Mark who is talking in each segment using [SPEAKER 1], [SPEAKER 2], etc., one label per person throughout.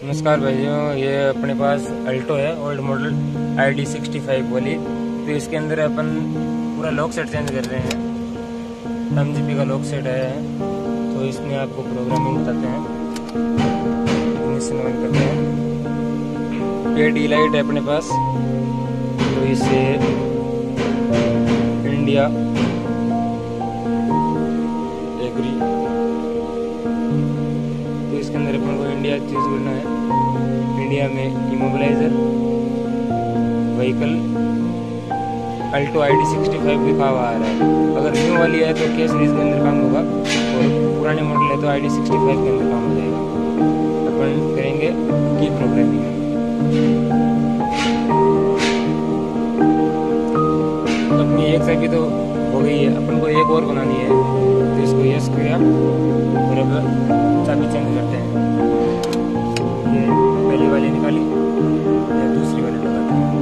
[SPEAKER 1] नमस्कार भाइयों, ये अपने पास अल्टो है, ओल्ड मॉडल ID 65 वाली। तो इसके अंदर अपन पूरा लॉक सेट चेंज कर रहे हैं। MGP का लॉक सेट है, तो इसमें आपको प्रोग्रामिंग बताते हैं, इनिशियल करते हैं। ये डी लाइट है अपने पास, तो इसे इंडिया एग्री, तो इसके अंदर अपन को इंडिया चूज करना है। इंडिया में इमोबिलाइजर व्हीकल अल्टो ID 65 लिखा हुआ आ रहा है। अगर न्यू वाली है तो केस सीरीज के अंदर काम होगा, और पुराने मॉडल है तो ID 65 के अंदर काम हो जाएगा। अपन करेंगे की प्रोग्रामिंग। अपनी एक चाबी तो हो गई है, अपन को एक और बनानी है, तो इसको यस किया और अब चाबी चेंज करते हैं। ये पहली वाली निकाली या दूसरी वाली लगाते हैं,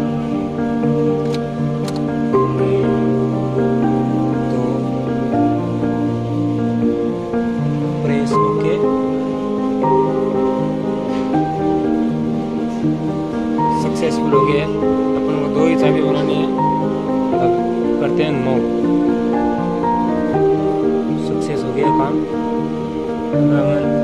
[SPEAKER 1] तो प्रेस ओके। सक्सेसफुल हो गया है। अपन को दो ही चाबी बनानी है, अब करते हैं नो। सक्सेस हो गया काम।